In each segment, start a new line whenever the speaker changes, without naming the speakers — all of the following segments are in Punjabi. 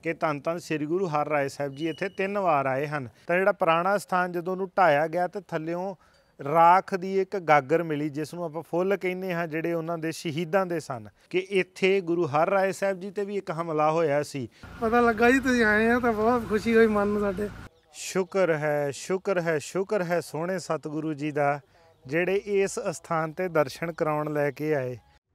कि धन धन श्री गुरु हरराए साहब जी इत्थे 3 वार आए हैं। तो जिहड़ा पुराना स्थान जदों उहनूं ढाया गया तो थल्लियों राख दी एक गागर मिली जिसनूं आपां फुੱਲ कहने हाँ, जिहड़े उन्हां दे शहीदां दे सन कि इत्थे गुरु हरराए साहब जी ते भी एक हमला होया सी।
पता लगा जी तुसीं आए हैं तो बहुत खुशी हुई मन नूं साडे।
शुक्र है शुक्र है शुक्र है सोहणे सतगुरु जी दा जिहड़े इस स्थान ते दर्शन कराउण लैके आए।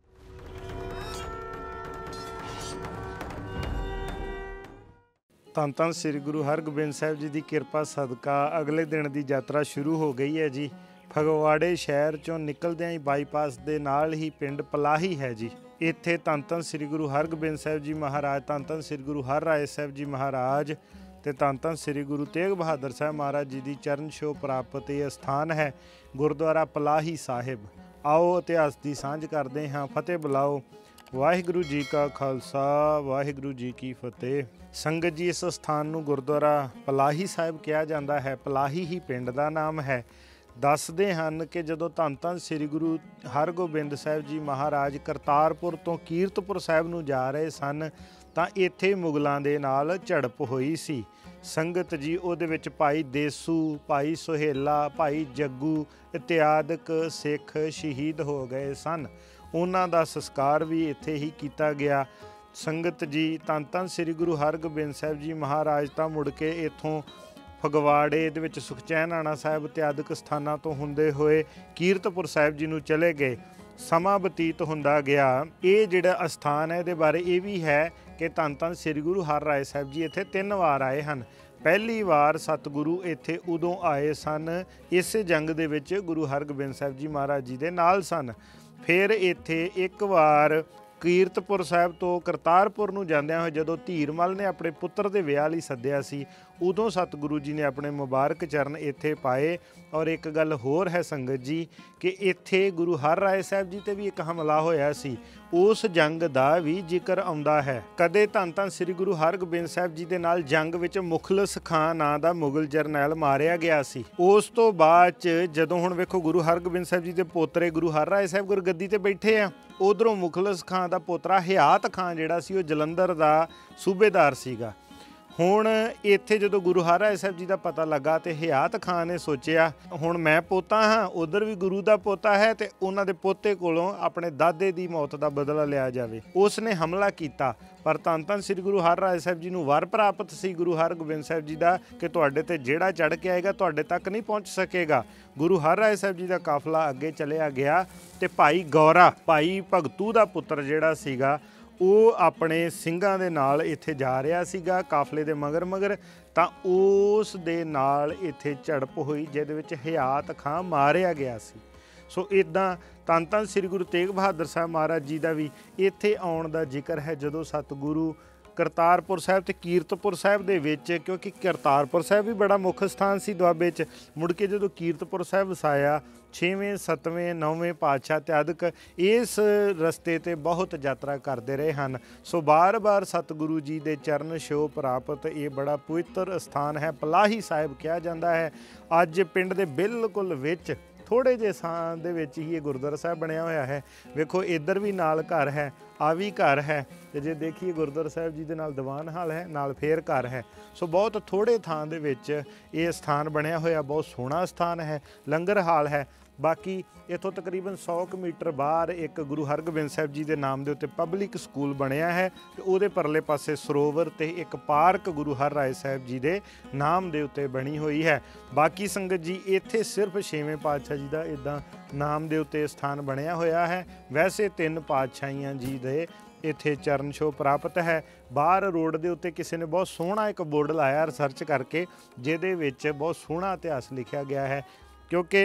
धन धन श्री गुरु हरगोबिंद साहब जी की किरपा सदका अगले दिन की यात्रा शुरू हो गई है जी। फगवाड़े शहर चों निकलदे ही बाईपास के नाल ही पिंड पलाही है जी। इत्थे धन धन श्री गुरु हरगोबिंद साहब जी महाराज, धन धन श्री गुरु हरराए साहब जी महाराज ते धन धन श्री गुरु तेग बहादुर साहब महाराज जी की चरण छो प्राप्त ये स्थान है गुरुद्वारा पलाही साहिब। आओ इतिहास की सांझ करते हाँ, फतेह बुलाओ। वाहिगुरु जी का खालसा वाहिगुरु जी की फतेह। संगत जी इस स्थान नूं गुरुद्वारा पलाही साहिब कहा जाता है। पलाही ही पिंड का नाम है। दसदे हन कि जदों धन धन श्री गुरु हरगोबिंद साहब जी महाराज करतारपुर तो कीरतपुर साहिब नूं जा रहे सन तां इत्थे मुगलों दे नाल झड़प होई सी। संगत जी उहदे विच भाई देसू, भाई सुहेला, भाई जग्गू इत्यादि सिख शहीद हो गए सन। उन्हां दा संस्कार भी इत्थे ही कीता गया। संगत जी धन धन श्री गुरु हरगोबिंद साहब जी महाराज तां मुड़ के इत्थों फगवाड़े दे विच सुखचैन आना साहिब इत्यादि स्थानां तो हुंदे होए कीरतपुर साहिब जी नूं चले गए। समा बतीत हुंदा गया। ये जिहड़ा स्थान है इहदे बारे ये भी है कि धन धन श्री गुरु हरराए साहब जी इत्थे 3 वार आए हैं। पहली वार सतगुरु इत्थे उदों आए सन इस जंग दे विच गुरु हरगोबिंद साहब जी महाराज जी दे नाल सन। फिर इत्थे एक वार कीरतपुर साहब तो करतारपुर नूं जांदियां होए जदों धीरमल ने अपने पुत्र दे विआह लई सद्दिया सी उदों सतगुरु जी ने अपने मुबारक चरण इत्थे पाए। और एक गल होर है संगत जी कि इत्थे गुरु हरराए साहब जी ते भी एक हमला होया सी, उस जंग दा भी जिक्र आउंदा है। कदे धन धन श्री गुरु हरगोबिंद साहब जी दे नाल जंग विच मुखलिस खां नां दा मुगल जरनैल मारिया गया सी। उस तो बाद च जदों हुण वेखो गुरु हरगोबिंद साहब जी दे पोतरे गुरु हरराए साहब गुरगद्दी ते बैठे आ, उधरों मुखलिस खां दा पोतरा हयात खां जिहड़ा सी ओह जलंधर दा सूबेदार सीगा। हुण इत्थे जदों गुरु हरराए साहब जी का पता लगा तो हयात खां ने सोचिया हुण मैं पोता हाँ, उधर भी गुरु का पोता है तो उन्हां दे पोते कोलों अपने दादे की मौत का बदला लिया जाए। उसने हमला किया पर धन धन श्री गुरु हरराए साहब जी नूं वर प्राप्त सी गुरु हरगोबिंद साहब जी का कि तुहाडे ते जेड़ा चढ़ के आएगा तुहाडे तक नहीं पहुँच सकेगा। गुरु हरराए साहब जी का काफला अगे चलिया गया तो भाई गौरा, भाई भगतू का पुत्र जिहड़ा सीगा ਉਹ ਆਪਣੇ ਸਿੰਘਾਂ ਦੇ ਨਾਲ ਇੱਥੇ ਜਾ ਰਿਹਾ ਸੀਗਾ ਕਾਫਲੇ ਦੇ ਮਗਰ ਮਗਰ ਤਾਂ ਉਸ ਦੇ ਨਾਲ ਇੱਥੇ ਝੜਪ ਹੋਈ ਜਿਹਦੇ ਵਿੱਚ ਹਯਾਤ ਖਾਂ ਮਾਰਿਆ ਗਿਆ ਸੀ। ਸੋ ਇਦਾਂ ਧੰਨ ਧੰਨ ਸ੍ਰੀ ਗੁਰੂ ਤੇਗ ਬਹਾਦਰ ਸਾਹਿਬ ਮਹਾਰਾਜ ਜੀ ਦਾ ਵੀ ਇੱਥੇ ਆਉਣ ਦਾ ਜ਼ਿਕਰ ਹੈ ਜਦੋਂ ਸਤਿਗੁਰੂ करतारपुर साहब तो कीरतपुर साहब दे विच, क्योंकि करतारपुर साहब भी बड़ा मुख स्थान सी दुआबे च, मुड़ के जो कीरतपुर साहब वसाया 6वें 7वें 9वें पातशाह इत्यादि इस रस्ते ते बहुत यात्रा करते रहे हैं। सो बार बार सतगुरु जी दे चरण छो प्राप्त ये बड़ा पवित्र स्थान है। पलाही साहिब कहा जाता है। अज पिंड दे बिल्कुल विच थोड़े जे स्थान दे विच ही ये गुरुद्वारा साहब बनया होया है। वेखो इधर भी नाल घर है, आ भी घर है, ते जे देखिए गुरुद्वारा साहब जी दे नाल दीवान हाल है, नाल फेर घर है। सो बहुत थोड़े थां दे विच ये स्थान बनया होया, बहुत सोहना स्थान है, लंगर हाल है। बाकी इतों तकरीबन 100 मीटर बाहर एक गुरु हरगोबिंद साहब जी के नाम के उत्ते पब्लिक स्कूल बनया है ते उहदे परले पासे सरोवर ते एक पार्क गुरु हरराए साहब जी के नाम के उत्ते बनी हुई है। बाकी संगत जी इत्थे सिर्फ 6वें पातशाह जी का इदां नाम के उत्ते स्थान बनया होया है। वैसे 3 पातशाहियां जी दे इत्थे चरण छो प्राप्त है। बाहर रोड के उत्ते किसी ने बहुत सोहना एक बोर्ड लाया रिसर्च करके, जिहदे विच बहुत सोहना इतिहास लिखा गया है। क्योंकि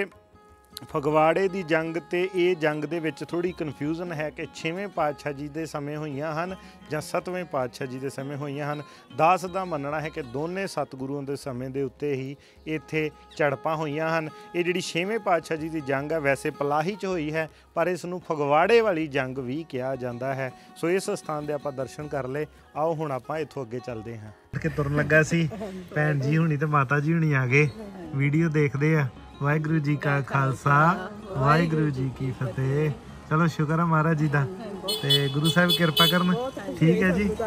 फगवाड़े की जंग तो ये जंग दे विच थोड़ी कन्फ्यूजन है कि 6वें पातशाह जी के समय होइयां हन जां 7वें पातशाह जी के समय होइयां हन। दास का मनना है कि दोनों सतगुरुओं के समय के उत्ते ही इत्थे झड़पां होइयां हन। ये जिहड़ी 6वें पातशाह जी की जंग है वैसे पलाही च होई है, पर इसनूं फगवाड़े वाली जंग भी कहा जाता है। सो इस स्थान के आपां दर्शन कर ले। आओ हुण आपां इत्थों अगे चलते हैं। कि तुरन लगा सी भैन जी हुणी ते माता जी हुणी आ गए, वीडियो देखते हैं। वाहिगुरू जी का खालसा वाहिगुरू जी की फतेह। चलो शुक्र है महाराज जी का। ਤੇ ਗੁਰੂ ਸਾਹਿਬ ਕਿਰਪਾ ਕਰਨ। ਠੀਕ ਹੈ ਜੀ,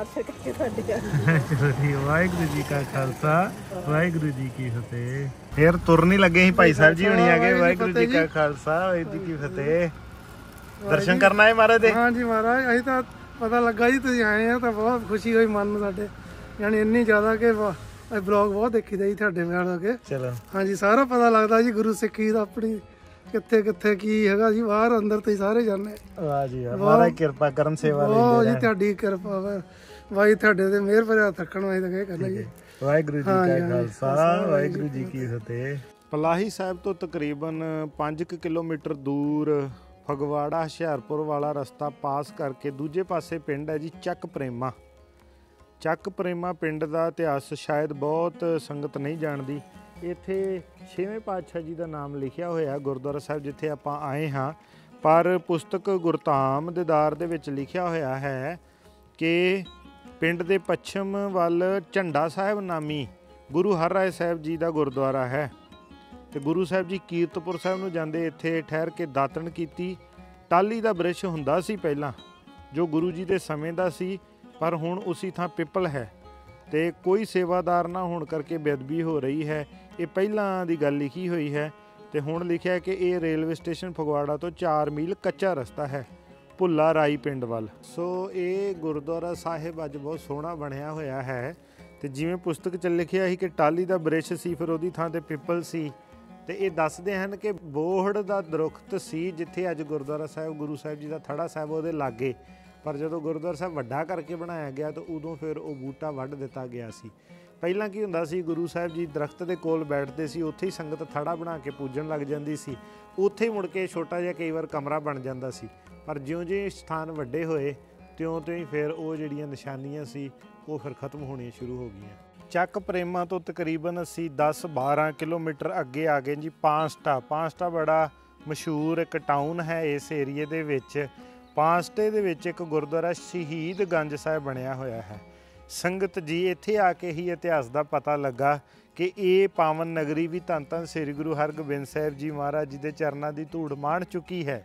ਚਲੋ ਠੀਕ। ਵਾਹਿਗੁਰੂ ਜੀ ਕਾ ਖਾਲਸਾ, ਵਾਹਿਗੁਰੂ ਜੀ ਕੀ ਫਤਿਹ। ਫੇਰ ਤੁਰਨ ਹੀ ਲੱਗੇ ਸੀ ਭਾਈ ਸਾਹਿਬ ਜੀ ਹੁਣੀ ਆ ਗਏ। ਵਾਹਿਗੁਰੂ ਜੀ ਕਾ ਖਾਲਸਾ, ਵਾਹਿਗੁਰੂ ਜੀ ਕੀ ਫਤਿਹ। ਦਰਸ਼ਨ ਕਰਨ ਆਏ ਮਹਾਰਾਜ ਦੇ?
ਹਾਂਜੀ ਮਹਾਰਾਜ, ਅਸੀਂ ਤਾਂ ਪਤਾ ਲੱਗਾ ਜੀ ਤੁਸੀਂ ਆਏ ਆ ਤਾਂ ਬਹੁਤ ਖੁਸ਼ੀ ਹੋਈ ਮਨ ਨੂੰ ਸਾਡੇ, ਯਾਨੀ ਇੰਨੀ ਜ਼ਿਆਦਾ ਕਿ ਬਲੌਗ ਬਹੁਤ ਦੇਖੀਦਾ ਜੀ ਤੁਹਾਡੇ ਨਾਲ ਆ ਕੇ।
ਚਲੋ
ਹਾਂਜੀ, ਸਾਰਾ ਪਤਾ ਲੱਗਦਾ ਜੀ ਗੁਰੂ ਸਿੱਖੀ ਦਾ ਆਪਣੀ ਕਿੱਥੇ ਕਿੱਥੇ ਕੀ ਹੈਗਾ ਜੀ, ਬਾਹਰ ਅੰਦਰ ਤੁਸੀਂ ਸਾਰੇ ਜਾਣੇ।
ਵਾਹ ਜੀ ਵਾਹ, ਮਹਾਰਾਜ ਕਿਰਪਾ ਕਰਨ, ਸੇਵਾ
ਬਹੁਤ ਜੀ ਤੁਹਾਡੀ ਕਿਰਪਾ ਵਾ ਬਾਈ, ਤੁਹਾਡੇ ਤੇ ਮਿਹਰ ਭਰਿਆ ਥੱਕਣ ਵਾਲੀ ਤਾਂ ਕਹਿੰਦਾ ਜੀ।
ਵਾਹਿਗੁਰੂ ਜੀ ਕਾ ਖਾਲਸਾ, ਵਾਹਿਗੁਰੂ ਜੀ ਕੀ ਫਤਿਹ। ਪਲਾਹੀ ਸਾਹਿਬ ਤੋਂ ਤਕਰੀਬਨ 5 ਕਿਲੋਮੀਟਰ ਦੂਰ ਫਗਵਾੜਾ ਹੁਸ਼ਿਆਰਪੁਰ ਵਾਲਾ ਰਸਤਾ ਪਾਸ ਕਰਕੇ ਦੂਜੇ ਪਾਸੇ ਪਿੰਡ ਹੈ ਜੀ ਚੱਕ ਪ੍ਰੇਮਾ। ਚੱਕ ਪ੍ਰੇਮਾ ਪਿੰਡ ਦਾ ਇਤਿਹਾਸ ਸ਼ਾਇਦ ਬਹੁਤ ਸੰਗਤ ਨਹੀਂ ਜਾਣਦੀ। ਇੱਥੇ 6ਵੇਂ ਪਾਤਸ਼ਾਹ ਜੀ ਦਾ ਨਾਮ ਲਿਖਿਆ ਹੋਇਆ ਗੁਰਦੁਆਰਾ ਸਾਹਿਬ ਜਿੱਥੇ ਆਪਾਂ ਆਏ ਹਾਂ, ਪਰ ਪੁਸਤਕ ਗੁਰਧਾਮ ਦੀਦਾਰ ਦੇ ਵਿੱਚ ਲਿਖਿਆ ਹੋਇਆ ਹੈ ਕਿ ਪਿੰਡ ਦੇ ਪੱਛਮ ਵੱਲ ਝੰਡਾ ਸਾਹਿਬ ਨਾਮੀ ਗੁਰੂ ਹਰਰਾਏ ਸਾਹਿਬ ਜੀ ਦਾ ਗੁਰਦੁਆਰਾ ਹੈ। ਤੇ ਗੁਰੂ ਸਾਹਿਬ ਜੀ ਕੀਰਤਪੁਰ ਸਾਹਿਬ ਨੂੰ ਜਾਂਦੇ ਇੱਥੇ ਠਹਿਰ ਕੇ ਦਾਤਣ ਕੀਤੀ। ਟਾਹਲੀ ਦਾ ਬ੍ਰਿਛ ਹੁੰਦਾ ਸੀ ਪਹਿਲਾਂ, ਜੋ ਗੁਰੂ ਜੀ ਦੇ ਸਮੇਂ ਦਾ ਸੀ, ਪਰ ਹੁਣ ਉਸੀ ਥਾਂ ਪਿੱਪਲ ਹੈ ਤੇ ਕੋਈ ਸੇਵਾਦਾਰ ਨਾ ਹੋਣ ਕਰਕੇ ਬੇਅਦਬੀ ਹੋ ਰਹੀ ਹੈ। ਇਹ ਪਹਿਲਾਂ ਦੀ ਗੱਲ ਲਿਖੀ ਹੋਈ ਹੈ ਤੇ ਹੁਣ ਲਿਖਿਆ ਕਿ ਇਹ ਰੇਲਵੇ ਸਟੇਸ਼ਨ ਫਗਵਾੜਾ ਤੋਂ 4 ਮੀਲ ਕੱਚਾ ਰਸਤਾ ਹੈ ਭੁੱਲਾ ਰਾਈ ਪਿੰਡ ਵੱਲ। ਸੋ ਇਹ ਗੁਰਦੁਆਰਾ ਸਾਹਿਬ ਅੱਜ ਬਹੁਤ ਸੋਹਣਾ ਬਣਿਆ ਹੋਇਆ ਹੈ ਤੇ ਜਿਵੇਂ ਪੁਸਤਕ 'ਚ ਲਿਖਿਆ ਸੀ ਕਿ ਟਾਹਲੀ ਦਾ ਬ੍ਰਿਛ ਸੀ, ਫਿਰ ਉਹਦੀ ਥਾਂ ਤੇ ਪਿੱਪਲ ਸੀ। ਤੇ ਇਹ ਦੱਸਦੇ ਹਨ ਕਿ ਬੋਹੜ ਦਾ ਦਰੁਖਤ ਸੀ ਜਿੱਥੇ ਅੱਜ ਗੁਰਦੁਆਰਾ ਸਾਹਿਬ ਗੁਰੂ ਸਾਹਿਬ ਜੀ ਦਾ ਥੜਾ ਸਾਹਿਬ ਉਹਦੇ ਲਾਗੇ, ਪਰ ਜਦੋਂ ਗੁਰਦੁਆਰਾ ਸਾਹਿਬ ਵੱਡਾ ਕਰਕੇ ਬਣਾਇਆ ਗਿਆ ਤਾਂ ਉਦੋਂ ਫਿਰ ਉਹ ਬੂਟਾ ਵੱਢ ਦਿੱਤਾ ਗਿਆ ਸੀ। ਪਹਿਲਾਂ ਕੀ ਹੁੰਦਾ ਸੀ, ਗੁਰੂ ਸਾਹਿਬ ਜੀ ਦਰਖਤ ਦੇ ਕੋਲ ਬੈਠਦੇ ਸੀ, ਉੱਥੇ ਹੀ ਸੰਗਤ ਥੜਾ ਬਣਾ ਕੇ ਪੂਜਣ ਲੱਗ ਜਾਂਦੀ ਸੀ। ਉੱਥੇ ਹੀ ਮੁੜ ਕੇ ਛੋਟਾ ਜਿਹਾ ਕਈ ਵਾਰ ਕਮਰਾ ਬਣ ਜਾਂਦਾ ਸੀ, ਪਰ ਜਿਉਂ-ਜਿਉਂ ਸਥਾਨ ਵੱਡੇ ਹੋਏ ਤਿਉਂ-ਤਿਉਂ ਹੀ ਫਿਰ ਉਹ ਜਿਹੜੀਆਂ ਨਿਸ਼ਾਨੀਆਂ ਸੀ ਉਹ ਫਿਰ ਖਤਮ ਹੋਣੀਆਂ ਸ਼ੁਰੂ ਹੋ ਗਈਆਂ। ਚੱਕ ਪ੍ਰੇਮਾ ਤੋਂ ਤਕਰੀਬਨ ਅਸੀਂ 10-12 ਕਿਲੋਮੀਟਰ ਅੱਗੇ ਆ ਗਏ ਜੀ ਪਾਂਸਟਾ। ਪਾਂਸਟਾ ਬੜਾ ਮਸ਼ਹੂਰ ਇੱਕ ਟਾਊਨ ਹੈ ਇਸ ਏਰੀਏ ਦੇ ਵਿੱਚ। ਪਾਂਸਟੇ ਦੇ ਵਿੱਚ ਇੱਕ ਗੁਰਦੁਆਰਾ ਸ਼ਹੀਦ ਗੰਜ ਸਾਹਿਬ ਬਣਿਆ ਹੋਇਆ ਹੈ। ਸੰਗਤ ਜੀ ਇੱਥੇ ਆ ਕੇ ਹੀ ਇਤਿਹਾਸ ਦਾ ਪਤਾ ਲੱਗਾ ਕਿ ਇਹ ਪਾਵਨ ਨਗਰੀ ਵੀ ਧੰਨ ਧੰਨ ਸ੍ਰੀ ਗੁਰੂ ਹਰਗੋਬਿੰਦ ਸਾਹਿਬ ਜੀ ਮਹਾਰਾਜ ਜੀ ਦੇ ਚਰਨਾਂ ਦੀ ਧੂੜ ਮਾਣ ਚੁੱਕੀ ਹੈ।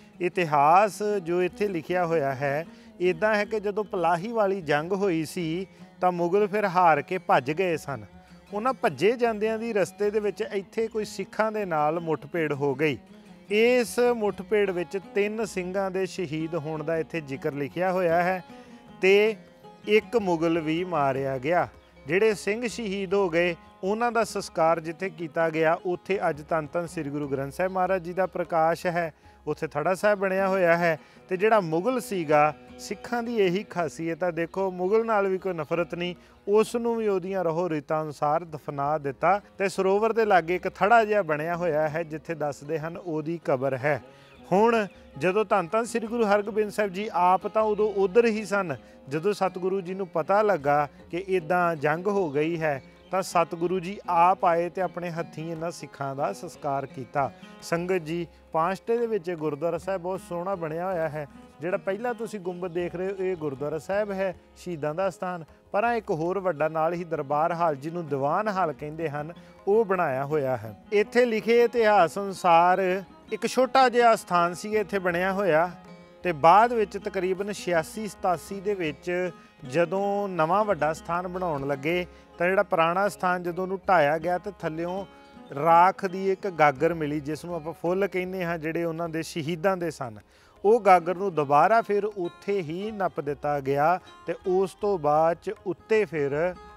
ਇਤਿਹਾਸ ਜੋ ਇੱਥੇ ਲਿਖਿਆ ਹੋਇਆ ਹੈ ਇੱਦਾਂ ਹੈ ਕਿ ਜਦੋਂ ਪਲਾਹੀ ਵਾਲੀ ਜੰਗ ਹੋਈ ਸੀ ਤਾਂ ਮੁਗਲ ਫਿਰ ਹਾਰ ਕੇ ਭੱਜ ਗਏ ਸਨ। ਉਹਨਾਂ ਭੱਜੇ ਜਾਂਦਿਆਂ ਦੀ ਰਸਤੇ ਦੇ ਵਿੱਚ ਇੱਥੇ ਕੋਈ ਸਿੱਖਾਂ ਦੇ ਨਾਲ ਮੁੱਠਭੇੜ ਹੋ ਗਈ। ਇਸ ਮੁੱਠਭੇੜ ਵਿੱਚ 3 ਸਿੰਘਾਂ ਦੇ ਸ਼ਹੀਦ ਹੋਣ ਦਾ ਇੱਥੇ ਜ਼ਿਕਰ ਲਿਖਿਆ ਹੋਇਆ ਹੈ ਤੇ ਇੱਕ ਮੁਗਲ ਵੀ ਮਾਰਿਆ ਗਿਆ। ਜਿਹੜੇ ਸਿੰਘ ਸ਼ਹੀਦ ਹੋ ਗਏ ਉਹਨਾਂ ਦਾ ਸੰਸਕਾਰ ਜਿੱਥੇ ਕੀਤਾ ਗਿਆ ਉੱਥੇ ਅੱਜ ਧੰਨ ਧੰਨ ਸ੍ਰੀ ਗੁਰੂ ਗ੍ਰੰਥ ਸਾਹਿਬ ਮਹਾਰਾਜ ਜੀ ਦਾ ਪ੍ਰਕਾਸ਼ ਹੈ, ਉੱਥੇ ਥੜਾ ਸਾਹਿਬ ਬਣਿਆ ਹੋਇਆ ਹੈ। ਤੇ ਜਿਹੜਾ ਮੁਗਲ ਸੀਗਾ, ਸਿੱਖਾਂ ਦੀ ਇਹੀ ਖਾਸੀਅਤ ਆ, ਦੇਖੋ ਮੁਗਲ ਨਾਲ ਵੀ ਕੋਈ ਨਫ਼ਰਤ ਨਹੀਂ, ਉਸ ਨੂੰ ਵੀ ਉਹਦੀਆਂ ਰਹੋ ਰੀਤਾਂ ਅਨੁਸਾਰ ਦਫਨਾ ਦਿੱਤਾ। ਤੇ ਸਰੋਵਰ ਦੇ ਲਾਗੇ ਇੱਕ ਥੜਾ ਜਿਹਾ ਬਣਿਆ ਹੋਇਆ ਹੈ ਜਿੱਥੇ ਦੱਸਦੇ ਹਨ ਉਹਦੀ ਕਬਰ ਹੈ। ਹੁਣ ਜਦੋਂ ਧੰਨ ਧੰਨ ਸ੍ਰੀ ਗੁਰੂ ਹਰਗੋਬਿੰਦ ਸਾਹਿਬ ਜੀ ਆਪ ਤਾਂ ਉਦੋਂ ਉੱਧਰ ਹੀ ਸਨ, ਜਦੋਂ ਸਤਿਗੁਰੂ ਜੀ ਨੂੰ ਪਤਾ ਲੱਗਾ ਕਿ ਇੱਦਾਂ ਜੰਗ ਹੋ ਗਈ ਹੈ ਤਾਂ ਸਤਿਗੁਰੂ ਜੀ ਆਪ ਆਏ ਤੇ ਆਪਣੇ ਹੱਥੀਂ ਇਹਨਾਂ ਸਿੱਖਾਂ ਦਾ ਸੰਸਕਾਰ ਕੀਤਾ। ਸੰਗਤ ਜੀ ਪਾਂਸਟੇ ਦੇ ਵਿੱਚ ਗੁਰਦੁਆਰਾ ਸਾਹਿਬ ਬਹੁਤ ਸੋਹਣਾ ਬਣਿਆ ਹੋਇਆ ਹੈ। ਜਿਹੜਾ ਪਹਿਲਾਂ ਤੁਸੀਂ ਗੁੰਬਦ ਦੇਖ ਰਹੇ ਹੋ ਇਹ ਗੁਰਦੁਆਰਾ ਸਾਹਿਬ ਹੈ, ਸ਼ਹੀਦਾਂ ਦਾ ਸਥਾਨ। ਪਰ ਇੱਕ ਹੋਰ ਵੱਡਾ ਨਾਲ ਹੀ ਦਰਬਾਰ ਹਾਲ ਜਿਹਨੂੰ ਦੀਵਾਨ ਹਾਲ ਕਹਿੰਦੇ ਹਨ ਉਹ ਬਣਾਇਆ ਹੋਇਆ ਹੈ। ਇੱਥੇ ਲਿਖੇ ਇਤਿਹਾਸ ਅਨੁਸਾਰ ਇੱਕ ਛੋਟਾ ਜਿਹਾ ਸਥਾਨ ਸੀ ਇੱਥੇ ਬਣਿਆ ਹੋਇਆ ਤੇ ਬਾਅਦ ਵਿੱਚ ਤਕਰੀਬਨ 86-87 ਦੇ ਵਿੱਚ ਜਦੋਂ ਨਵਾਂ ਵੱਡਾ ਸਥਾਨ ਬਣਾਉਣ ਲੱਗੇ ਤਾਂ ਜਿਹੜਾ ਪੁਰਾਣਾ ਸਥਾਨ ਜਦੋਂ ਉਹਨੂੰ ਢਾਇਆ ਗਿਆ ਤਾਂ ਥੱਲਿਓਂ ਰਾਖ ਦੀ ਇੱਕ ਗਾਗਰ ਮਿਲੀ ਜਿਸ ਨੂੰ ਆਪਾਂ ਫੁੱਲ ਕਹਿੰਦੇ ਹਾਂ, ਜਿਹੜੇ ਉਹਨਾਂ ਦੇ ਸ਼ਹੀਦਾਂ ਦੇ ਸਨ। ਉਹ ਗਾਗਰ ਨੂੰ ਦੁਬਾਰਾ ਫਿਰ ਉੱਥੇ ਹੀ ਨੱਪ ਦਿੱਤਾ ਗਿਆ ਤੇ ਉਸ ਤੋਂ ਬਾਅਦ 'ਚ ਉੱਤੇ ਫਿਰ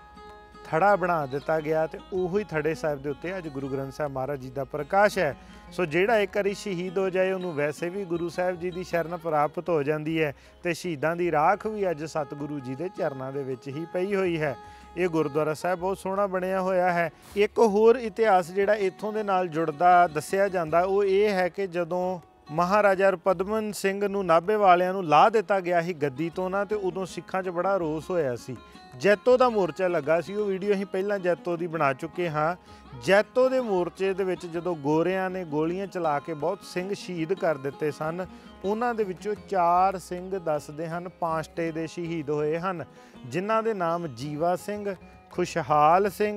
ਥੜਾ ਬਣਾ ਦਿੱਤਾ ਗਿਆ ਤੇ ਉਹੀ ਥੜੇ ਸਾਹਿਬ ਦੇ ਉੱਤੇ ਅੱਜ ਗੁਰੂ ਗ੍ਰੰਥ ਸਾਹਿਬ ਮਹਾਰਾਜ ਜੀ ਦਾ ਪ੍ਰਕਾਸ਼ ਹੈ। ਸੋ ਜਿਹੜਾ ਇੱਕ ਵਾਰੀ ਸ਼ਹੀਦ ਹੋ ਜਾਏ ਉਹਨੂੰ ਵੈਸੇ ਵੀ ਗੁਰੂ ਸਾਹਿਬ ਜੀ ਦੀ ਸ਼ਰਨ ਪ੍ਰਾਪਤ ਹੋ ਜਾਂਦੀ ਹੈ ਤੇ ਸ਼ਹੀਦਾਂ ਦੀ ਰਾਖ ਵੀ ਅੱਜ ਸਤਿਗੁਰੂ ਜੀ ਦੇ ਚਰਨਾਂ ਦੇ ਵਿੱਚ ਹੀ ਪਈ ਹੋਈ ਹੈ। ਇਹ ਗੁਰਦੁਆਰਾ ਸਾਹਿਬ ਬਹੁਤ ਸੋਹਣਾ ਬਣਿਆ ਹੋਇਆ ਹੈ। ਇੱਕ ਹੋਰ ਇਤਿਹਾਸ ਜਿਹੜਾ ਇੱਥੋਂ ਦੇ ਨਾਲ ਜੁੜਦਾ ਦੱਸਿਆ ਜਾਂਦਾ ਉਹ ਇਹ ਹੈ ਕਿ ਜਦੋਂ ਮਹਾਰਾਜਾ ਪਦਮਨ ਸਿੰਘ ਨੂੰ ਨਾਭੇ ਵਾਲਿਆਂ ਨੂੰ ਲਾਹ ਦਿੱਤਾ ਗਿਆ ਸੀ ਗੱਦੀ ਤੋਂ ਨਾ, ਤੇ ਉਦੋਂ ਸਿੱਖਾਂ 'ਚ ਬੜਾ ਰੋਸ ਹੋਇਆ ਸੀ। ਜੈਤੋ ਦਾ ਮੋਰਚਾ ਲੱਗਾ ਸੀ, ਉਹ ਵੀਡੀਓ ਅਸੀਂ ਪਹਿਲਾਂ ਜੈਤੋ ਦੀ ਬਣਾ ਚੁੱਕੇ ਹਾਂ। ਜੈਤੋ ਦੇ ਮੋਰਚੇ ਦੇ ਵਿੱਚ ਜਦੋਂ ਗੋਰਿਆਂ ਨੇ ਗੋਲੀਆਂ ਚਲਾ ਕੇ ਬਹੁਤ ਸਿੰਘ ਸ਼ਹੀਦ ਕਰ ਦਿੱਤੇ ਸਨ, ਉਹਨਾਂ ਦੇ ਵਿੱਚੋਂ 4 ਸਿੰਘ ਦੱਸਦੇ ਹਨ ਪਾਂਸਟੇ ਦੇ ਸ਼ਹੀਦ ਹੋਏ ਹਨ, ਜਿਨ੍ਹਾਂ ਦੇ ਨਾਮ ਜੀਵਾ ਸਿੰਘ, ਖੁਸ਼ਹਾਲ ਸਿੰਘ,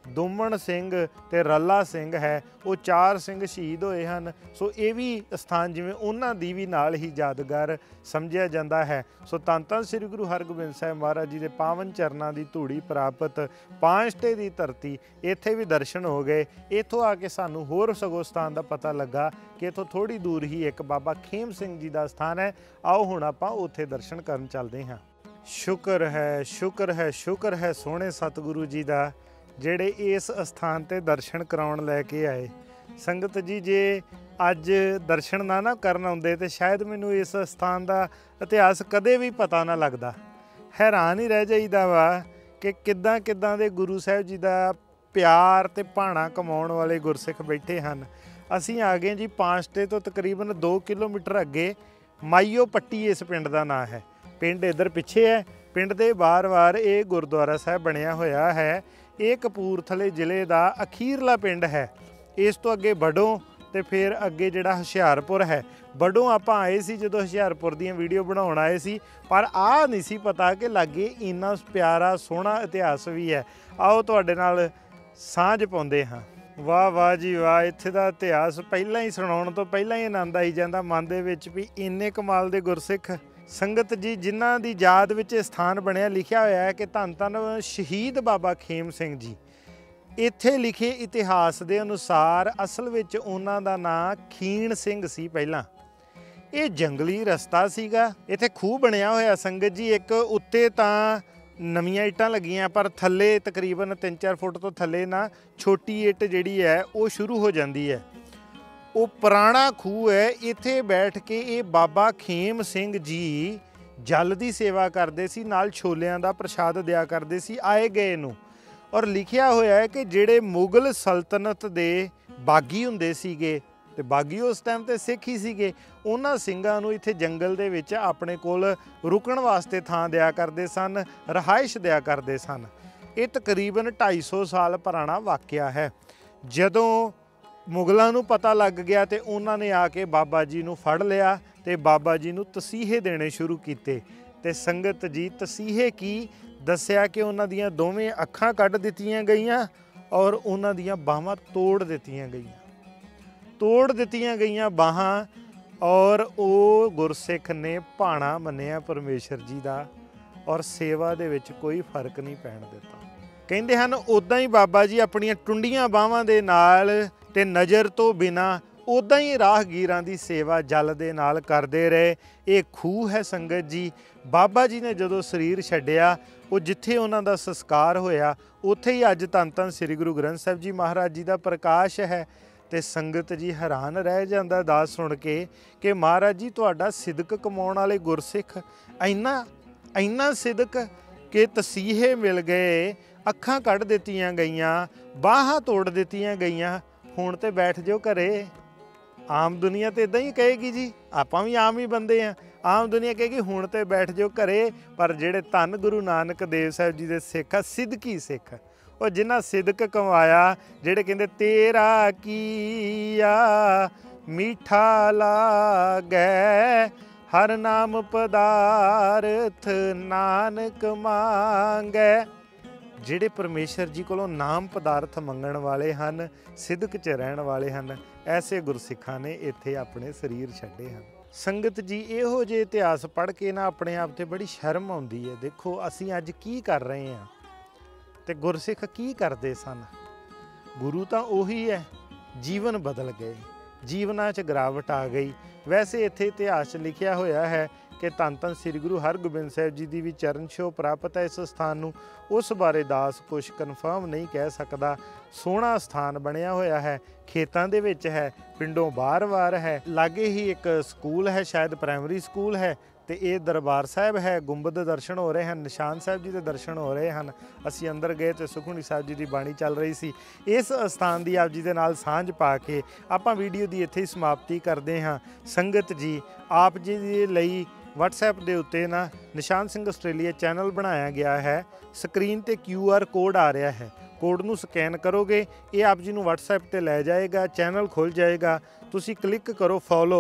ਦੁਮਨ ਸਿੰਘ ਤੇ ਰੱਲਾ ਸਿੰਘ ਹੈ, ਉਹ 4 ਸਿੰਘ ਸ਼ਹੀਦ ਹੋਏ ਹਨ। ਸੋ ਇਹ ਵੀ ਸਥਾਨ ਜਿਵੇਂ ਉਹਨਾਂ ਦੀ ਵੀ ਨਾਲ ਹੀ ਯਾਦਗਾਰ ਸਮਝਿਆ ਜਾਂਦਾ ਹੈ। ਸੋ ਧੰਨ ਧੰਨ ਸ੍ਰੀ ਗੁਰੂ ਹਰਗੋਬਿੰਦ ਸਾਹਿਬ ਮਹਾਰਾਜ ਜੀ ਦੇ ਪਾਵਨ ਚਰਨਾਂ ਦੀ ਧੂੜੀ ਪ੍ਰਾਪਤ ਪਾਂਸ਼ਟੇ ਦੀ ਧਰਤੀ, ਇੱਥੇ ਵੀ ਦਰਸ਼ਨ ਹੋ ਗਏ। ਇੱਥੋਂ ਆ ਕੇ ਸਾਨੂੰ ਹੋਰ ਸਗੋਂ ਸਥਾਨ ਦਾ ਪਤਾ ਲੱਗਾ ਕਿ ਇੱਥੋਂ ਥੋੜ੍ਹੀ ਦੂਰ ਹੀ ਇੱਕ ਬਾਬਾ ਖੇਮ ਸਿੰਘ ਜੀ ਦਾ ਸਥਾਨ ਹੈ। ਆਓ ਹੁਣ ਆਪਾਂ ਉੱਥੇ ਦਰਸ਼ਨ ਕਰਨ ਚੱਲਦੇ ਹਾਂ। ਸ਼ੁਕਰ ਹੈ, ਸ਼ੁਕਰ ਹੈ, ਸ਼ੁਕਰ ਹੈ ਸੋਹਣੇ ਸਤਿਗੁਰੂ ਜੀ ਦਾ, ਜਿਹੜੇ ਇਸ ਅਸਥਾਨ ਤੇ ਦਰਸ਼ਨ ਕਰਾਉਣ ਲੈ ਕੇ ਆਏ। ਸੰਗਤ ਜੀ ਜੇ ਅੱਜ ਦਰਸ਼ਨ ਨਾ ਕਰਨ ਆਉਂਦੇ ਤੇ ਸ਼ਾਇਦ ਮੈਨੂੰ ਇਸ ਅਸਥਾਨ ਦਾ ਇਤਿਹਾਸ ਕਦੇ ਵੀ ਪਤਾ ਨਾ ਲੱਗਦਾ। ਹੈਰਾਨ ਹੀ ਰਹਿ ਜਾਈਦਾ ਵਾ ਕਿ ਕਿੱਦਾਂ ਦੇ ਗੁਰੂ ਸਾਹਿਬ ਜੀ ਦਾ ਪਿਆਰ ਤੇ ਭਾਣਾ ਕਮਾਉਣ ਵਾਲੇ ਗੁਰਸਿੱਖ ਬੈਠੇ ਹਨ। ਅਸੀਂ ਆ ਗਏ ਜੀ ਪਾਂਸ਼ਟੇ ਤੋਂ ਤਕਰੀਬਨ 2 ਕਿਲੋਮੀਟਰ ਅੱਗੇ। ਮਾਈਓ ਪੱਟੀ ਇਸ ਪਿੰਡ ਦਾ ਨਾਂ ਹੈ। ਪਿੰਡ ਇੱਧਰ ਪਿੱਛੇ ਹੈ। ਪਿੰਡ ਦੇ ਬਾਰ-ਬਾਰ ਇਹ ਗੁਰਦੁਆਰਾ ਸਾਹਿਬ ਬਣਿਆ ਹੋਇਆ ਹੈ। ਇਹ ਕਪੂਰਥਲੇ ਜ਼ਿਲ੍ਹੇ ਦਾ ਅਖੀਰਲਾ ਪਿੰਡ ਹੈ। ਇਸ ਤੋਂ ਅੱਗੇ ਬਡੋਂ ਤੇ ਫਿਰ ਅੱਗੇ ਜਿਹੜਾ ਹੁਸ਼ਿਆਰਪੁਰ ਹੈ। ਬਡੋਂ ਆਪਾਂ ਆਏ ਸੀ ਜਦੋਂ ਹੁਸ਼ਿਆਰਪੁਰ ਦੀਆਂ ਵੀਡੀਓ ਬਣਾਉਣ ਆਏ ਸੀ, ਪਰ ਆਹ ਨਹੀਂ ਸੀ ਪਤਾ ਕਿ ਲਾਗੇ ਇੰਨਾ ਪਿਆਰਾ ਸੋਹਣਾ ਇਤਿਹਾਸ ਵੀ ਹੈ। ਆਓ ਤੁਹਾਡੇ ਨਾਲ ਸਾਂਝ ਪਾਉਂਦੇ ਹਾਂ। ਵਾਹ ਵਾਹ ਜੀ ਵਾਹ, ਇੱਥੇ ਦਾ ਇਤਿਹਾਸ ਪਹਿਲਾਂ ਹੀ ਸੁਣਾਉਣ ਤੋਂ ਪਹਿਲਾਂ ਹੀ ਆਨੰਦ ਆਈ ਜਾਂਦਾ ਮਨ ਦੇ ਵਿੱਚ ਵੀ ਇੰਨੇ ਕਮਾਲ ਦੇ ਗੁਰਸਿੱਖ। ਸੰਗਤ ਜੀ ਜਿਨ੍ਹਾਂ ਦੀ ਯਾਦ ਵਿੱਚ ਇਹ ਸਥਾਨ ਬਣਿਆ, ਲਿਖਿਆ ਹੋਇਆ ਹੈ ਕਿ ਧੰਨ ਧੰਨ ਸ਼ਹੀਦ ਬਾਬਾ ਖੇਮ ਸਿੰਘ ਜੀ। ਇੱਥੇ ਲਿਖੇ ਇਤਿਹਾਸ ਦੇ ਅਨੁਸਾਰ ਅਸਲ ਵਿੱਚ ਉਹਨਾਂ ਦਾ ਨਾਂ ਖੀਣ ਸਿੰਘ ਸੀ ਪਹਿਲਾਂ। ਇਹ ਜੰਗਲੀ ਰਸਤਾ ਸੀਗਾ। ਇੱਥੇ ਖੂਹ ਬਣਿਆ ਹੋਇਆ ਸੰਗਤ ਜੀ, ਇੱਕ ਉੱਤੇ ਤਾਂ ਨਵੀਆਂ ਇੱਟਾਂ ਲੱਗੀਆਂ, ਪਰ ਥੱਲੇ ਤਕਰੀਬਨ 3-4 ਫੁੱਟ ਤੋਂ ਥੱਲੇ ਨਾ ਛੋਟੀ ਇੱਟ ਜਿਹੜੀ ਹੈ ਉਹ ਸ਼ੁਰੂ ਹੋ ਜਾਂਦੀ ਹੈ। ਉਹ ਪੁਰਾਣਾ ਖੂਹ ਹੈ। ਇੱਥੇ ਬੈਠ ਕੇ ਇਹ ਬਾਬਾ ਖੇਮ ਸਿੰਘ ਜੀ ਜਲ ਦੀ ਸੇਵਾ ਕਰਦੇ ਸੀ, ਨਾਲ ਛੋਲਿਆਂ ਦਾ ਪ੍ਰਸ਼ਾਦ ਦਿਆ ਕਰਦੇ ਸੀ ਆਏ ਗਏ ਨੂੰ। ਔਰ ਲਿਖਿਆ ਹੋਇਆ ਹੈ ਕਿ ਜਿਹੜੇ ਮੁਗਲ ਸਲਤਨਤ ਦੇ ਬਾਗੀ ਹੁੰਦੇ ਸੀਗੇ, ਤੇ ਬਾਗੀ ਉਸ ਟਾਈਮ ਤੇ ਸਿੱਖ ਹੀ ਸੀਗੇ, ਉਹਨਾਂ ਸਿੰਘਾਂ ਨੂੰ ਇੱਥੇ ਜੰਗਲ ਦੇ ਵਿੱਚ ਆਪਣੇ ਕੋਲ ਰੁਕਣ ਵਾਸਤੇ ਥਾਂ ਦਿਆ ਕਰਦੇ ਸਨ, ਰਿਹਾਇਸ਼ ਦਿਆ ਕਰਦੇ ਸਨ। ਇਹ ਤਕਰੀਬਨ 250 ਸਾਲ ਪੁਰਾਣਾ ਵਾਕਿਆ ਹੈ। ਜਦੋਂ ਮੁਗਲਾਂ ਨੂੰ ਪਤਾ ਲੱਗ ਗਿਆ ਤੇ ਉਹਨਾਂ ਨੇ ਆ ਕੇ ਬਾਬਾ ਜੀ ਨੂੰ ਫੜ ਲਿਆ ਤੇ ਬਾਬਾ ਜੀ ਨੂੰ ਤਸੀਹੇ ਦੇਣੇ ਸ਼ੁਰੂ ਕੀਤੇ। ਤੇ ਸੰਗਤ ਜੀ ਤਸੀਹੇ ਕੀ ਦੱਸਿਆ ਕਿ ਉਹਨਾਂ ਦੀਆਂ ਦੋਵੇਂ ਅੱਖਾਂ ਕੱਢ ਦਿੱਤੀਆਂ ਗਈਆਂ ਔਰ ਉਹਨਾਂ ਦੀਆਂ ਬਾਹਾਂ ਤੋੜ ਦਿੱਤੀਆਂ ਗਈਆਂ ਬਾਹਾਂ। ਔਰ ਉਹ ਗੁਰਸਿੱਖ ਨੇ ਭਾਣਾ ਮੰਨਿਆ ਪਰਮੇਸ਼ਰ ਜੀ ਦਾ ਔਰ ਸੇਵਾ ਦੇ ਵਿੱਚ ਕੋਈ ਫਰਕ ਨਹੀਂ ਪੈਣ ਦਿੱਤਾ। ਕਹਿੰਦੇ ਹਨ ਉੱਦਾਂ ਹੀ ਬਾਬਾ ਜੀ ਆਪਣੀਆਂ ਟੁੰਡੀਆਂ ਬਾਹਾਂ ਦੇ ਨਾਲ ਤੇ ਨਜ਼ਰ ਤੋਂ ਬਿਨਾਂ ਉੱਦਾਂ ਹੀ ਰਾਹਗੀਰਾਂ ਦੀ ਸੇਵਾ ਜਲ ਦੇ ਨਾਲ ਕਰਦੇ ਰਹੇ। ਇਹ ਖੂਹ ਹੈ ਸੰਗਤ ਜੀ। ਬਾਬਾ ਜੀ ਨੇ ਜਦੋਂ ਸਰੀਰ ਛੱਡਿਆ, ਉਹ ਜਿੱਥੇ ਉਹਨਾਂ ਦਾ ਸੰਸਕਾਰ ਹੋਇਆ ਉੱਥੇ ਹੀ ਅੱਜ ਧੰਨ ਧੰਨ ਸ੍ਰੀ ਗੁਰੂ ਗ੍ਰੰਥ ਸਾਹਿਬ ਜੀ ਮਹਾਰਾਜ ਜੀ ਦਾ ਪ੍ਰਕਾਸ਼ ਹੈ। ਤੇ ਸੰਗਤ ਜੀ ਹੈਰਾਨ ਰਹਿ ਜਾਂਦਾ ਦਾਸ ਸੁਣ ਕੇ ਕਿ ਮਹਾਰਾਜ ਜੀ ਤੁਹਾਡਾ ਸਿਦਕ ਕਮਾਉਣ ਵਾਲੇ ਗੁਰਸਿੱਖ ਇੰਨਾ ਸਿਦਕ ਕਿ ਤਸੀਹੇ ਮਿਲ ਗਏ, ਅੱਖਾਂ ਕੱਢ ਦਿੱਤੀਆਂ ਗਈਆਂ, ਬਾਹਾਂ ਤੋੜ ਦਿੱਤੀਆਂ ਗਈਆਂ, ਹੁਣ ਤੇ ਬੈਠ ਜਾਓ ਘਰੇ। ਆਮ ਦੁਨੀਆ ਤੇ ਇਦਾਂ ਹੀ ਕਹੇਗੀ ਜੀ, ਆਪਾਂ ਵੀ ਆਮ ਹੀ ਬੰਦੇ ਆ। ਆਮ ਦੁਨੀਆ ਕਹੇਗੀ ਹੁਣ ਤੇ ਬੈਠ ਜਾਓ ਘਰੇ। ਪਰ ਜਿਹੜੇ ਧੰਨ ਗੁਰੂ ਨਾਨਕ ਦੇਵ ਸਾਹਿਬ ਜੀ ਦੇ ਸਿੱਖ ਆ, ਸਿਦਕੀ ਸਿੱਖ, ਉਹ ਜਿਨ੍ਹਾਂ ਸਿਦਕ ਕਮਾਇਆ, ਜਿਹੜੇ ਕਹਿੰਦੇ ਤੇਰਾ ਕੀਆ ਮਿੱਠਾ ਲਾਗੈ, ਹਰ ਨਾਮ ਪਦਾਰਥ ਨਾਨਕ ਮੰਗੈ। ਜਿਹੜੇ ਪਰਮੇਸ਼ਰ ਜੀ ਕੋਲੋਂ ਨਾਮ ਪਦਾਰਥ ਮੰਗਣ ਵਾਲੇ ਹਨ, ਸਿਦਕ 'ਚ ਰਹਿਣ ਵਾਲੇ ਹਨ, ਐਸੇ ਗੁਰਸਿੱਖਾਂ ਨੇ ਇੱਥੇ ਆਪਣੇ ਸਰੀਰ ਛੱਡੇ ਹਨ। ਸੰਗਤ ਜੀ ਇਹੋ ਜਿਹੇ ਇਤਿਹਾਸ ਪੜ੍ਹ ਕੇ ਨਾ ਆਪਣੇ ਆਪ ਤੇ ਬੜੀ ਸ਼ਰਮ ਆਉਂਦੀ ਹੈ। ਦੇਖੋ ਅਸੀਂ ਅੱਜ ਕੀ ਕਰ ਰਹੇ ਹਾਂ ਤੇ ਗੁਰਸਿੱਖ ਕੀ ਕਰਦੇ ਸਨ। ਗੁਰੂ ਤਾਂ ਉਹੀ ਹੈ, ਜੀਵਨ ਬਦਲ ਗਏ, ਜੀਵਨਾਂ 'ਚ ਗਿਰਾਵਟ ਆ ਗਈ। ਵੈਸੇ ਇੱਥੇ ਇਤਿਹਾਸ 'ਚ ਲਿਖਿਆ ਹੋਇਆ ਹੈ ਕਿ ਧੰਨ ਧੰਨ ਸ੍ਰੀ ਗੁਰੂ ਹਰਗੋਬਿੰਦ ਸਾਹਿਬ ਜੀ ਦੀ ਵੀ ਚਰਨ ਛੋਹ ਪ੍ਰਾਪਤ ਹੈ ਇਸ ਸਥਾਨ ਨੂੰ। ਉਸ ਬਾਰੇ ਦਾਸ ਕੁਛ ਕਨਫਰਮ ਨਹੀਂ ਕਹਿ ਸਕਦਾ। ਸੋਹਣਾ ਸਥਾਨ ਬਣਿਆ ਹੋਇਆ ਹੈ, ਖੇਤਾਂ ਦੇ ਵਿੱਚ ਹੈ, ਪਿੰਡੋਂ ਬਾਹਰ ਹੈ, ਲਾਗੇ ਹੀ ਇੱਕ ਸਕੂਲ ਹੈ, ਸ਼ਾਇਦ ਪ੍ਰਾਇਮਰੀ ਸਕੂਲ ਹੈ। ਤੇ ਇਹ ਦਰਬਾਰ ਸਾਹਿਬ ਹੈ, ਗੁੰਬਦ ਦੇ ਦਰਸ਼ਨ ਹੋ ਰਹੇ ਹਨ, ਨਿਸ਼ਾਨ ਸਾਹਿਬ ਜੀ ਦੇ ਦਰਸ਼ਨ ਹੋ ਰਹੇ ਹਨ। ਅਸੀਂ ਅੰਦਰ ਗਏ ਤੇ ਸੁਖਮਨੀ ਸਾਹਿਬ ਜੀ ਦੀ ਬਾਣੀ ਚੱਲ ਰਹੀ ਸੀ। ਇਸ ਅਸਥਾਨ ਦੀ ਆਪ ਜੀ ਦੇ ਨਾਲ ਸਾਂਝ ਪਾ ਕੇ ਆਪਾਂ ਵੀਡੀਓ ਦੀ ਇੱਥੇ ਹੀ ਸਮਾਪਤੀ ਕਰਦੇ ਹਾਂ। ਸੰਗਤ ਜੀ ਆਪ ਜੀ ਦੇ ਲਈ WhatsApp ਦੇ ਉੱਤੇ ਨਾ ਨਿਸ਼ਾਨ ਸਿੰਘ ਆਸਟ੍ਰੇਲੀਆ ਚੈਨਲ ਬਣਾਇਆ ਗਿਆ ਹੈ। ਸਕਰੀਨ ਤੇ QR ਕੋਡ ਆ ਰਿਹਾ ਹੈ, ਕੋਡ ਨੂੰ ਸਕੈਨ ਕਰੋਗੇ, ਇਹ ਆਪ ਜੀ ਨੂੰ WhatsApp ਤੇ ਲੈ ਜਾਏਗਾ, ਚੈਨਲ ਖੁੱਲ੍ਹ ਜਾਏਗਾ। ਤੁਸੀਂ ਕਲਿੱਕ ਕਰੋ ਫੋਲੋ,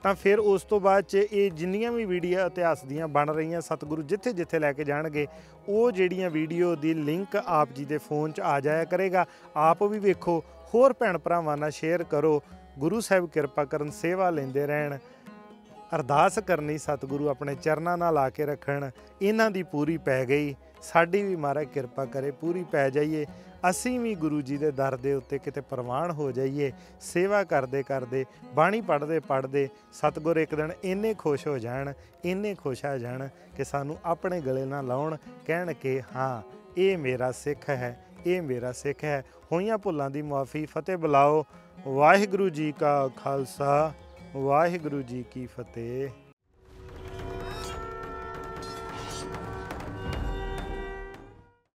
ਤਾਂ ਫਿਰ ਉਸ ਤੋਂ ਬਾਅਦ 'ਚ ਇਹ ਜਿੰਨੀਆਂ ਵੀ ਵੀਡੀਓ ਇਤਿਹਾਸ ਦੀਆਂ ਬਣ ਰਹੀਆਂ, ਸਤਿਗੁਰੂ ਜਿੱਥੇ ਜਿੱਥੇ ਲੈ ਕੇ ਜਾਣਗੇ ਉਹ ਜਿਹੜੀਆਂ ਵੀਡੀਓ ਦੀ ਲਿੰਕ ਆਪ ਜੀ ਦੇ ਫੋਨ 'ਚ ਆ ਜਾਇਆ ਕਰੇਗਾ। ਆਪ ਵੀ ਵੇਖੋ, ਹੋਰ ਭੈਣ ਭਰਾਵਾਂ ਨਾਲ ਸ਼ੇਅਰ ਕਰੋ। ਗੁਰੂ ਸਾਹਿਬ ਕਿਰਪਾ ਕਰਨ, ਸੇਵਾ ਲੈਂਦੇ ਰਹਿਣ। ਅਰਦਾਸ ਕਰਨੀ ਸਤਿਗੁਰੂ ਆਪਣੇ ਚਰਨਾਂ ਨਾਲ ਲਾ ਕੇ ਰੱਖਣ। ਇਹਨਾਂ ਦੀ ਪੂਰੀ ਪੈ ਗਈ, ਸਾਡੀ ਵੀ ਮਹਾਰਾਜ ਕਿਰਪਾ ਕਰੇ ਪੂਰੀ ਪੈ ਜਾਈਏ। ਅਸੀਂ ਵੀ ਗੁਰੂ ਜੀ ਦੇ ਦਰ ਦੇ ਉੱਤੇ ਕਿਤੇ ਪ੍ਰਵਾਨ ਹੋ ਜਾਈਏ। ਸੇਵਾ ਕਰਦੇ ਕਰਦੇ, ਬਾਣੀ ਪੜ੍ਹਦੇ ਪੜ੍ਹਦੇ ਸਤਿਗੁਰ ਇੱਕ ਦਿਨ ਇੰਨੇ ਖੁਸ਼ ਹੋ ਜਾਣ, ਇੰਨੇ ਖੁਸ਼ ਆ ਜਾਣ ਕਿ ਸਾਨੂੰ ਆਪਣੇ ਗਲੇ ਨਾਲ ਲਾਉਣ, ਕਹਿਣ ਕਿ ਹਾਂ ਇਹ ਮੇਰਾ ਸਿੱਖ ਹੈ, ਇਹ ਮੇਰਾ ਸਿੱਖ ਹੈ। ਹੋਈਆਂ ਭੁੱਲਾਂ ਦੀ ਮੁਆਫੀ। ਫਤਿਹ ਬੁਲਾਓ। ਵਾਹਿਗੁਰੂ ਜੀ ਕਾ ਖਾਲਸਾ, ਵਾਹਿਗੁਰੂ ਜੀ ਕੀ ਫਤਿਹ।